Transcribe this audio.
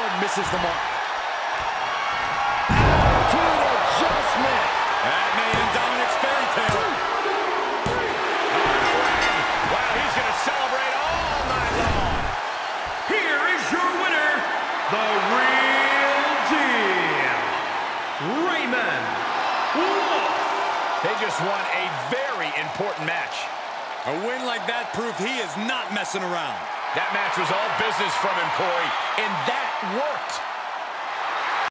guard misses the mark. Attitude adjustment. That may end Dominic's fairy tale. Wow, he's going to celebrate all night long. Here is your winner, the Real Deal, Raymond Wolf. They just won a very important match. A win like that proved he is not messing around. That match was all business from him, Corey, and that worked.